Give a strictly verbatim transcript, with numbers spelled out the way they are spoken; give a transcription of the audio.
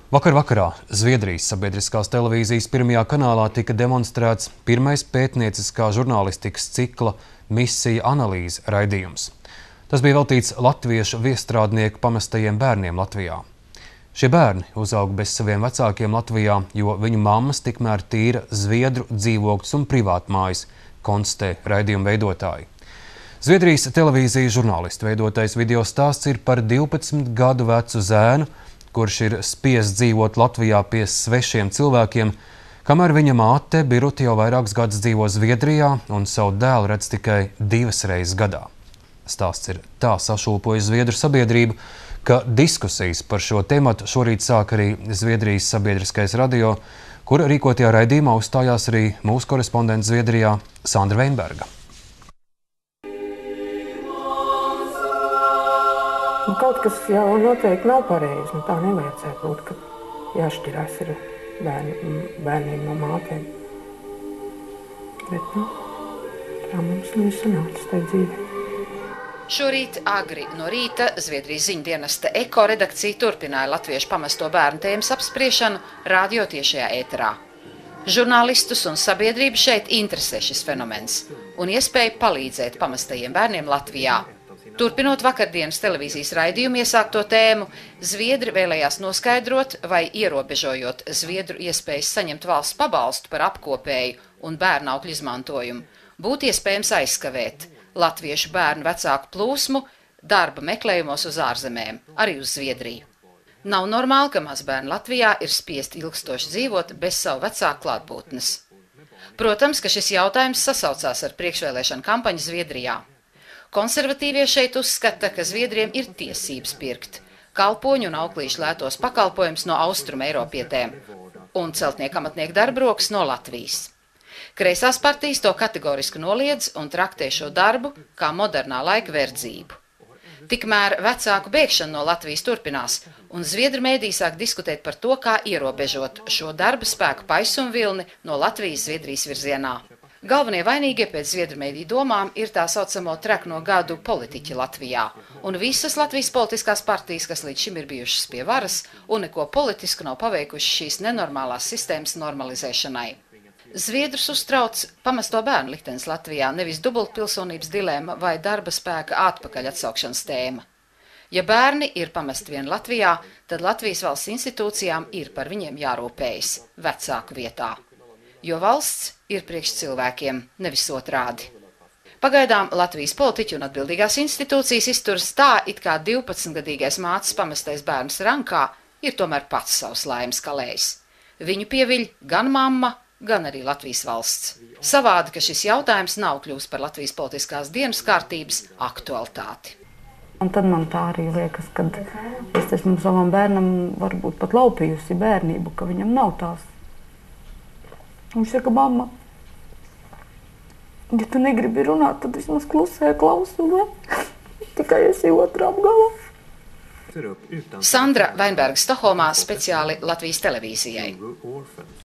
Vakar vakarā Zviedrijas sabiedriskās televīzijas pirmajā kanālā tika demonstrēts pirmais pētnieciskā žurnālistikas cikla Misija analīze raidījums. Tas bija veltīts latviešu viestrādnieku pamestajiem bērniem Latvijā. Šie bērni uzauga bez saviem vecākiem Latvijā, jo viņu mammas tikmēr tīra Zviedru dzīvokļus un privātmājas, konstatē raidījuma veidotāji. Zviedrijas televīzijas žurnālistu veidotais video stāsts ir par divpadsmit gadu vecu zēnu, kurš ir spiests dzīvot Latvijā pie svešiem cilvēkiem, kamēr viņa māte Birute jau vairākus gadus dzīvo Zviedrijā un savu dēlu redz tikai divas reizes gadā. Stāsts ir tā sašūpojis Zviedru sabiedrību, ka diskusijas par šo tematu šorīt sāk arī Zviedrijas sabiedriskais radio, kur rīkotajā raidījumā uzstājās arī mūsu korespondents Zviedrijā Sandra Veinberga. Nu, kaut kas jau noteikti nav pareizi, nu, tā nevajadzētu būt, ka jāšķirās ir bērni, bērniem no mātēm. Bet, nu, tā mums nu sanāca tā dzīve. Šorīt agri no rīta Zviedrijas ziņdienesta Eko redakcija turpināja latviešu pamesto bērnu tēmas apspriešanu radio tiešajā ēterā. Žurnālistus un sabiedrību šeit interesē šis fenomens un iespēja palīdzēt pamestajiem bērniem Latvijā. Turpinot vakardienas televīzijas raidījumu iesākto tēmu, Zviedri vēlējās noskaidrot, vai ierobežojot Zviedru iespējas saņemt valsts pabalstu par apkopēju un bērnaukļu izmantojumu, būtu iespējams aizskavēt latviešu bērnu vecāku plūsmu darba meklējumos uz ārzemēm, arī uz Zviedriju. Nav normāli, ka mazbērni Latvijā ir spiesti ilgstoši dzīvot bez savu vecāku klātbūtnes. Protams, ka šis jautājums sasaucās ar priekšvēlēšanu kampaņu Zviedrijā. Konservatīvie šeit uzskata, ka Zviedriem ir tiesības pirkt kalpoņu un auklīšu lētos pakalpojumus no austrumu eiropietēm un celtnieku amatnieku darbrokas no Latvijas. Kreisās partijas to kategoriski noliedz un traktē šo darbu kā modernā laika verdzību. Tikmēr vecāku bēgšana no Latvijas turpinās, un Zviedru mēdī sāk diskutēt par to, kā ierobežot šo darba spēku paisumvilni no Latvijas Zviedrijas virzienā. Galvenie vainīgie pēc Zviedru mēdī domām ir tā saucamo trekno gadu politiķi Latvijā, un visas Latvijas politiskās partijas, kas līdz šim ir bijušas pie varas, un neko politisku nav paveikuši šīs nenormālās sistēmas normalizēšanai. Zviedrus uztrauc pamesto bērnu liktenis Latvijā, nevis dubultpilsonības dilēma vai darba spēka atpakaļ atsaukšanas tēma. Ja bērni ir pamesti vien Latvijā, tad Latvijas valsts institūcijām ir par viņiem jārūpējas vecāku vietā. Jo valsts ir priekš cilvēkiem, nevis otrādi. Pagaidām Latvijas politiķi un atbildīgās institūcijas izturas tā, it kā divpadsmitgadīgais mātes pamestais bērns rankā ir tomēr pats savs laimes kalējs. Viņu pieviļ gan mamma, gan arī Latvijas valsts. Savādi, ka šis jautājums nav kļūst par Latvijas politiskās dienas kārtības aktualitāti. Un tad man tā arī liekas, ka es esmu savam bērnam varbūt pat laupījusi bērnību, ka viņam nav tās. Viņš saka, mamma, ja tu negribi runāt, tad vismaz klusē klausu, vai? Tikai esi otrām galā. Sandra Veinberga Stokholmā speciāli Latvijas televīzijai.